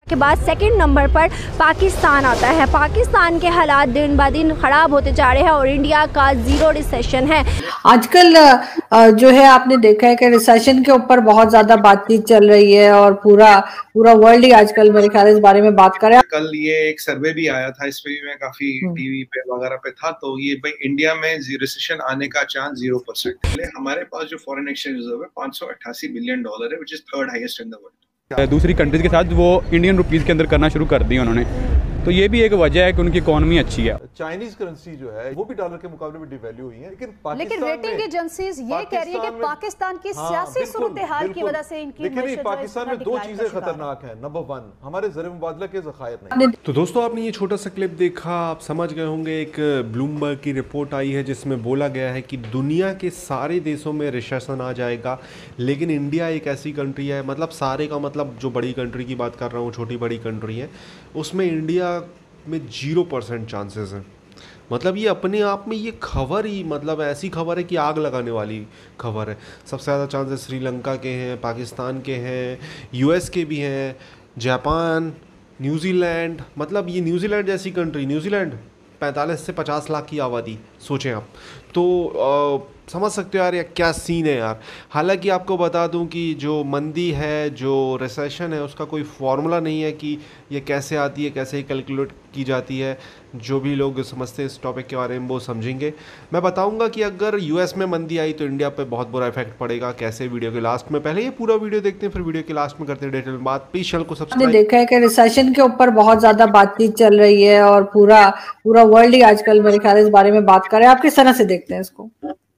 के बाद second number पर पाकिस्तान आता है। पाकिस्तान के हालात दिन ब दिन खराब होते जा रहे हैं और इंडिया का जीरो रिसेशन है। आजकल जो है आपने देखा है कि रिसेशन के ऊपर बहुत ज्यादा बातचीत चल रही है और पूरा वर्ल्ड ही आजकल मेरे ख्याल इस बारे में बात कर रहा है। कल ये एक सर्वे भी आया था, इस पे भी मैं काफी टीवी पे वगैरह पे था, तो ये भाई इंडिया में रिसेशन आने का चांस 0% है। हमारे पास जो फॉरेन एक्सचेंज रिजर्व है $588 बिलियन है, which is third highest in the world. दूसरी कंट्रीज के साथ वो इंडियन रुपीस के अंदर करना शुरू कर दिया उन्होंने, तो ये भी एक वजह है कि उनकी इकोनॉमी अच्छी है। चाइनीज करेंसी जो है वो भी डॉलर के मुकाबले में डिवैल्यू हुई है, लेकिन रेटिंग एजेंसीज ये कह रही है कि पाकिस्तान की सियासी सूरत-ए-हाल की वजह से इनकी लेकिन पाकिस्तान में दो चीजें खतरनाक हैं। नंबर 1 हमारे ज़र मुबादला के ज़खायर नहीं। तो दोस्तों आपने ये छोटा सा क्लिप देखा, आप समझ गए होंगे। एक ब्लूमबर्ग की रिपोर्ट आई है जिसमें बोला गया है कि दुनिया के सारे देशों में रिसेशन आ जाएगा, लेकिन इंडिया एक ऐसी कंट्री है, मतलब सारे का मतलब जो बड़ी कंट्री की बात कर रहा हूँ, छोटी बड़ी कंट्री है, उसमें इंडिया में 0% चांसेस हैं। मतलब ये अपने आप में ये खबर ही मतलब ऐसी खबर है कि आग लगाने वाली खबर है। सबसे ज़्यादा चांसेस श्रीलंका के हैं, पाकिस्तान के हैं, यूएस के भी हैं, जापान, न्यूजीलैंड। मतलब ये न्यूजीलैंड जैसी कंट्री, न्यूजीलैंड 45 से 50 लाख की आबादी, सोचें आप। तो समझ सकते हो यार, क्या सीन है यार। हालांकि आपको बता दूं कि जो मंदी है, जो रिसेशन है, उसका कोई फार्मूला नहीं है कि ये कैसे आती है, कैसे कैलकुलेट की जाती है। जो भी लोग समझते हैं इस टॉपिक के बारे में वो समझेंगे। मैं बताऊंगा कि अगर यूएस में मंदी आई तो इंडिया पे बहुत बुरा इफेक्ट पड़ेगा कैसे, वीडियो के लास्ट में। पहले ये पूरा वीडियो देखते हैं, फिर वीडियो के लास्ट में करते हैं डिटेल बात। प्लीज चैनल को सब्सक्राइब। देखा है कि रिसेशन के ऊपर बहुत ज्यादा बातचीत चल रही है और पूरा वर्ल्ड ही आजकल मेरे ख्याल इस बारे में बात कर रहे हैं। आप किस तरह से देखते हैं इसको?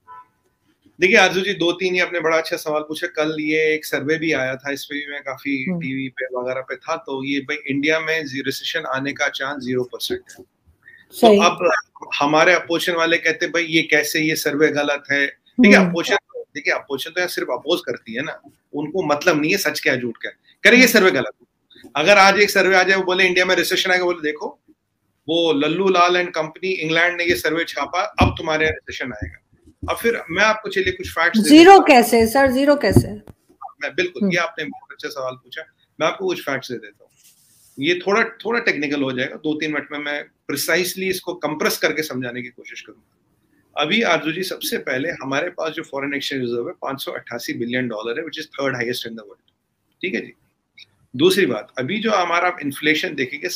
देखिए आरजू जी, 2-3 ही आपने बड़ा अच्छा सवाल पूछा। कल ये एक सर्वे भी आया था, इस पे भी मैं काफी टीवी पे वगैरह पे था, तो ये भाई इंडिया में रिसेशन आने का चांस 0% है। तो अब हमारे अपोजिशन वाले कहते भाई ये कैसे, ये सर्वे गलत है। ठीक है, अपोजिशन तो सिर्फ अपोज करती है ना, उनको मतलब नहीं है सच क्या झूठ क्या करे, ये सर्वे गलत है। अगर आज एक सर्वे आ जाए वो बोले इंडिया में रिसेशन आएगा, बोले देखो वो Lallu Lal and company England ने ये सर्वे छापा, अब तुम्हारे यहाँ रिसेशन आएगा। अब फिर मैं आपको चलिए कुछ फैक्ट्स जीरो कैसे सर, जीरो कैसे? मैं बिल्कुल, ये आपने बहुत अच्छा सवाल पूछा। मैं आपको कुछ फैक्ट्स दे देता हूँ। ये थोड़ा टेक्निकल हो जाएगा, 2-3 मिनट में मैं प्रिसाइसली इसको कंप्रेस करके समझाने की कोशिश करूंगा। अभी आरजू जी, सबसे पहले हमारे पास जो फॉरेन एक्सचेंज रिजर्व है $588 बिलियन है, which is third highest in the world. ठीक है जी। दूसरी बात, अभी जो हमारा इन्फ्लेशन देखेंगे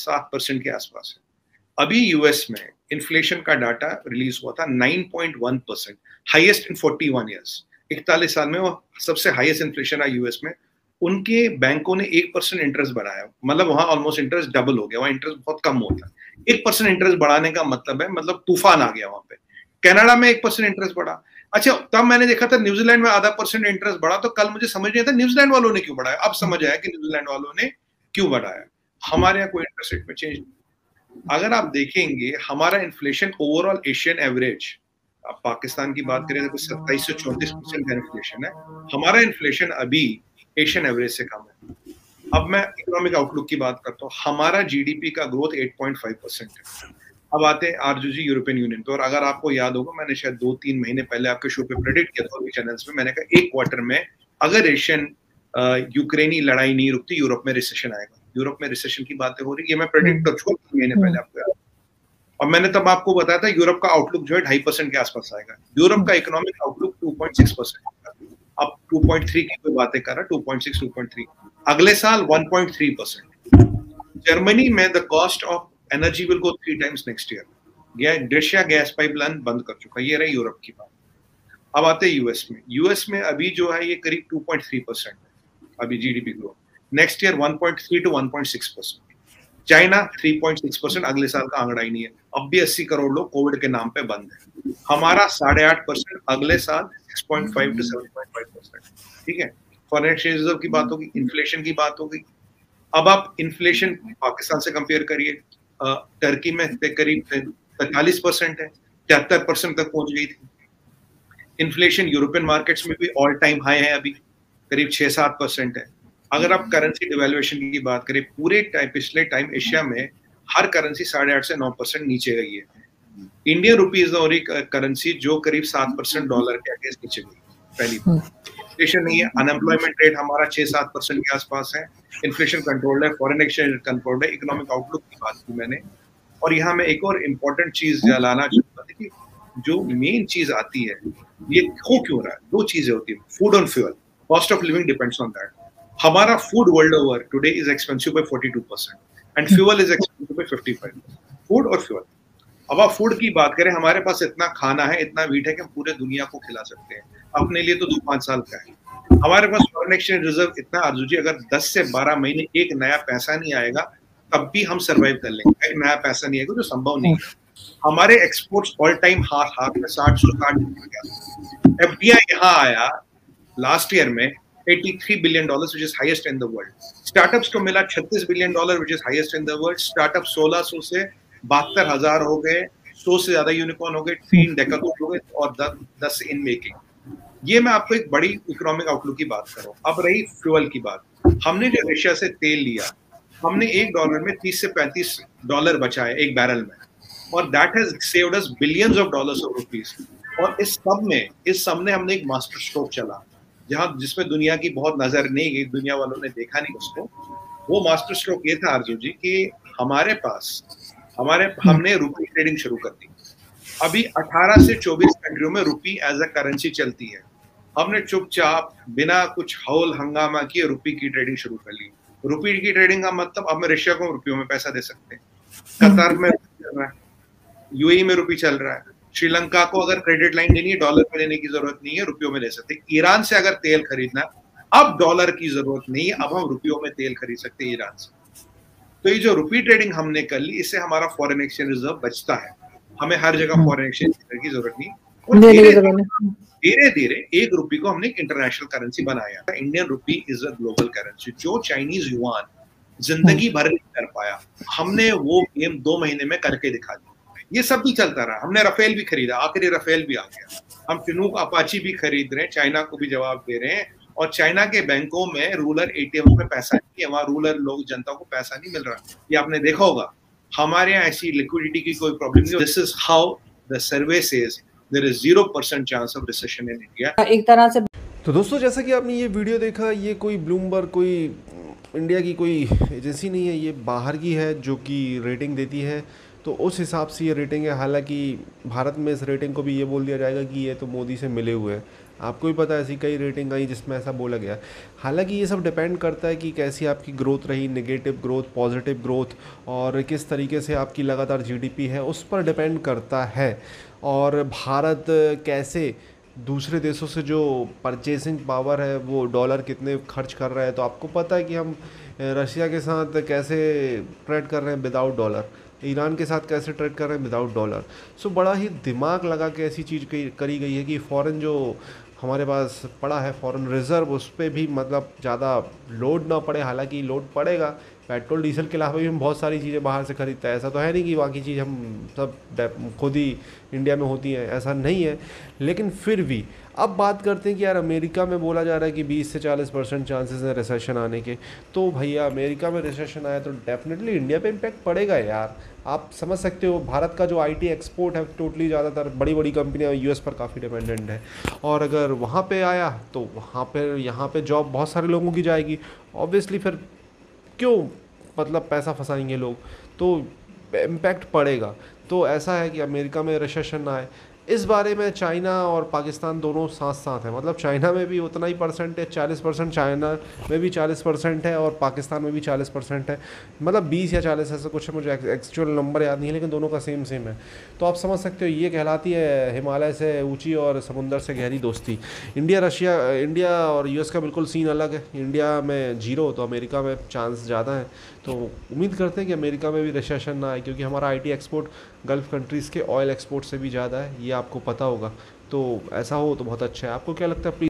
7% के आसपास है। अभी यूएस में इन्फ्लेशन का डाटा रिलीज हुआ था 9.1%, हाईएस्ट इन 41 ईयर्स। 41 साल में वो सबसे हाईएस्ट इन्फ्लेशन है यूएस में। उनके बैंकों ने 1% इंटरेस्ट बढ़ाया, मतलब वहां ऑलमोस्ट इंटरेस्ट डबल हो गया। वहां इंटरेस्ट बहुत कम होता है। 1% इंटरेस्ट बढ़ाने का मतलब है, मतलब तूफान आ गया वहां पे। कनाडा में 1% इंटरेस्ट बढ़ा। अच्छा, तब मैंने देखा था न्यूजीलैंड में 0.5% इंटरेस्ट बढ़ा, तो कल मुझे समझ नहीं आता न्यूजीलैंड वालों ने क्यों बढ़ाया। अब समझ आया कि न्यूजीलैंड वालों ने क्यों बढ़ाया। हमारे यहाँ कोई इंटरेस्ट रेट में चेंज। अगर आप देखेंगे हमारा इन्फ्लेशन ओवरऑल एशियन एवरेज, आप पाकिस्तान की बात करें तो 27 से 34% का इन्फ्लेशन है। हमारा इन्फ्लेशन अभी एशियन एवरेज से कम है। अब मैं इकोनॉमिक आउटलुक की बात करता हूँ। हमारा जीडीपी का ग्रोथ 8.5% है। अब आते हैं आरजू जी यूरोपियन यूनियन पे, और अगर आपको याद होगा मैंने शायद 2-3 महीने पहले आपके शो पे प्रेडिक्ट किया था चैनल्स में। मैंने कहा एक क्वार्टर में अगर एशियन यूक्रेनी लड़ाई नहीं रुकती, यूरोप में रिसेशन आएगा। यूरोप में रिसेशन की बातें हो रही है, ये मैं प्रेडिक्ट कर चुका 3 महीने पहले आपको याद। और मैंने तब आपको बताया था यूरोप का आउटलुक जो है 2.5% के आसपास आएगा। यूरोप का इकोनॉमिक आउटलुक 2.6%। अब 2.3 की कोई बातें कर रहा, 2.6, 2.3। अगले साल 1.3%। जर्मनी में the cost of energy will go 3 times next year. Russia gas pipeline बंद कर चुका। ये रही यूरोप की बात। अब आते हैं यूएस में। यूएस में अभी जो है ये करीब 2.3% है अभी GDP growth. Next year 1.3 to 1.6%। China 3.6%, अगले साल का आंकड़ा ही नहीं है। अब भी 80 करोड़ लोग कोविड के नाम पे बंद है। हमारा 8.5%, अगले साल 6.5 to 7.5%। ठीक है, फॉरेन एक्सचेंज रिजर्व की बात होगी, इन्फ्लेशन की बात होगी। अब आप इन्फ्लेशन पाकिस्तान से कंपेयर करिए, टर्की में करीब 45% है, 73% तक पहुंच गई थी। इन्फ्लेशन यूरोपियन मार्केट्स में भी ऑल टाइम हाई है, अभी करीब 6-7% है। अगर आप करेंसी डिवैल्यूएशन की बात करें, पूरे पिछले टाइम एशिया में हर करेंसी 8.5 से 9% नीचे गई है। Indian rupee is the only currency जो करीब 7% डॉलर के अगेंस्ट नीचे गई। पहली इन्फ्लेशन नहीं है। अनएम्प्लॉयमेंट रेट हमारा 6-7% के आसपास है। इन्फ्लेशन कंट्रोल है, फॉरेन एक्सचेंज कंट्रोल है, इकोनॉमिक आउटलुक की बात की मैंने। और यहाँ मैं एक और इम्पोर्टेंट चीज लाना चाहता था कि जो मेन चीज आती है, ये क्यों रहा है, दो चीजें होती है, फूड और fuel. Cost of living depends on that. हमारा food world over today is expensive by 42% and fuel is expensive by 55%। Food और फ्यूल। अब आप फूड की बात करें, हमारे पास इतना खाना है, इतना वीट है कि हम पूरे दुनिया को खिला सकते हैं, अपने लिए तो 2-5 साल का है। हमारे पास फॉरेन एक्सचेंज रिजर्व इतना आरजू जी, अगर 10 से 12 महीने एक नया पैसा नहीं आएगा तब भी हम सर्वाइव कर लेंगे। एक नया पैसा नहीं आएगा जो संभव नहीं है। हमारे एक्सपोर्ट्स ऑल टाइम हाथ में 60 एफडीआई यहाँ आया लास्ट ईयर में $83 billion, which is highest in the world. Startups को मिला $36 billion, which is highest in the world. Startup 1600 से 72,000 हो गए, 100 से ज्यादा यूनिकॉर्न हो गए, 3 डेकाथलॉन हो गए और 10 इन मेकिंग। ये मैं आपको एक बड़ी इकोनॉमिक आउटलुक की बात कर रहा हूँ। अब रही फ्यूल की बात, हमने जो रशिया से तेल लिया, हमने $1 में $30 से $35 बचाए एक बैरल में, और that has saved us billions of dollars of rupees. और इस सब में हमने एक मास्टर स्ट्रोक चला, जिसमें दुनिया की बहुत नजर नहीं गई, दुनिया वालों ने देखा नहीं उसको। वो मास्टर स्ट्रोक ये था आरजू जी कि हमने रुपी ट्रेडिंग शुरू कर दी। अभी 18 से 24 कंट्रियों में रुपी एज अ करेंसी चलती है। हमने चुपचाप बिना कुछ हौल हंगामा किए रुपी की ट्रेडिंग शुरू कर ली। रुपी की ट्रेडिंग का मतलब, अब मैं रशिया को रुपयों में पैसा दे सकते हैं, कतार में चल रहा है, यूएई में रुपी चल रहा है, श्रीलंका को अगर क्रेडिट लाइन देनी है डॉलर में लेने की जरूरत नहीं है, रुपयों में ले सकते हैं। ईरान से अगर तेल खरीदना, अब डॉलर की जरूरत नहीं है, अब हम रुपयों में तेल खरीद सकते हैं ईरान से। तो ये जो रुपी ट्रेडिंग हमने कर ली, इससे हमारा फॉरेन एक्सचेंज रिजर्व बचता है, हमें हर जगह फॉरेन एक्सचेंज की जरूरत नहीं। और धीरे धीरे एक रुपी को हमने इंटरनेशनल करेंसी बनाया। Indian rupee is a global currency. जो चाइनीज युआन जिंदगी भर नहीं कर पाया, हमने वो गेम 2 महीने में करके दिखा दिया। ये सब भी चलता रहा। हमने राफेल भी खरीदा, आखिरी राफेल भी आ गया। हम चिनूक अपाची भी खरीद रहे हैं, चाइना को भी जवाब दे रहे हैं। और चाइना के बैंकों में रूरल एटीएम में पैसा नहीं है, वहां रूरल लोग, जनता को पैसा नहीं मिल रहा। ये आपने देखा होगा। हमारे यहाँ ऐसी लिक्विडिटी की कोई प्रॉब्लम नहीं। This is how the survey says there is 0% chance of recession in India. एक तरह से तो दोस्तों, जैसा कि आपने ये वीडियो देखा, ये कोई ब्लूमबर्ग, कोई इंडिया की कोई एजेंसी नहीं है, ये बाहर की है जो कि रेटिंग देती है। तो उस हिसाब से ये रेटिंग है। हालांकि भारत में इस रेटिंग को भी ये बोल दिया जाएगा कि ये तो मोदी से मिले हुए हैं। आपको भी पता है ऐसी कई रेटिंग आई जिसमें ऐसा बोला गया। हालांकि ये सब डिपेंड करता है कि कैसी आपकी ग्रोथ रही, नेगेटिव ग्रोथ, पॉजिटिव ग्रोथ, और किस तरीके से आपकी लगातार जीडीपी है, उस पर डिपेंड करता है। और भारत कैसे दूसरे देशों से जो परचेसिंग पावर है, वो डॉलर कितने खर्च कर रहा है। तो आपको पता है कि हम रशिया के साथ कैसे ट्रेड कर रहे हैं विदाउट डॉलर, ईरान के साथ कैसे ट्रेड कर रहे हैं विदाउट डॉलर। सो बड़ा ही दिमाग लगा के ऐसी चीज़ करी गई है कि फ़ॉरेन जो हमारे पास पड़ा है फॉरेन रिज़र्व, उस पर भी मतलब ज़्यादा लोड ना पड़े। हालांकि लोड पड़ेगा, पेट्रोल डीजल के अलावा भी हम बहुत सारी चीज़ें बाहर से ख़रीदते हैं। ऐसा तो है नहीं कि बाकी चीज़ हम सब खुद ही इंडिया में होती हैं, ऐसा नहीं है। लेकिन फिर भी अब बात करते हैं कि यार अमेरिका में बोला जा रहा है कि 20 से 40% चांसेस हैं रिसेशन आने के। तो भैया अमेरिका में रिसेशन आया तो डेफिनेटली इंडिया पे इम्पैक्ट पड़ेगा यार। आप समझ सकते हो, भारत का जो आईटी एक्सपोर्ट है टोटली ज़्यादातर बड़ी बड़ी कंपनियां यूएस पर काफ़ी डिपेंडेंट है। और अगर वहाँ पे आया तो वहाँ पर यहाँ पे जॉब बहुत सारे लोगों की जाएगी। ऑब्वियसली फिर क्यों मतलब पैसा फंसाएंगे लोग, तो इम्पैक्ट पड़ेगा। तो ऐसा है कि अमेरिका में रिसेशन ना आए। इस बारे में चाइना और पाकिस्तान दोनों साथ साथ हैं। मतलब चाइना में भी उतना ही परसेंट है, 40%, चाइना में भी 40% है और पाकिस्तान में भी 40% है। मतलब 20 या 40 ऐसा कुछ है, मुझे एक्चुअल नंबर याद नहीं है, लेकिन दोनों का सेम है। तो आप समझ सकते हो ये कहलाती है हिमालय से ऊंची और समुंदर से गहरी दोस्ती। इंडिया और यूएस का बिल्कुल सीन अलग है। इंडिया में 0 तो अमेरिका में चांस ज़्यादा है। तो उम्मीद करते हैं कि अमेरिका में भी रिसेशन ना आए, क्योंकि हमारा आईटी एक्सपोर्ट गल्फ़ कंट्रीज़ के ऑयल एक्सपोर्ट से भी ज़्यादा है, ये आपको पता होगा। तो ऐसा हो तो बहुत अच्छा है। आपको क्या लगता है प्लीज़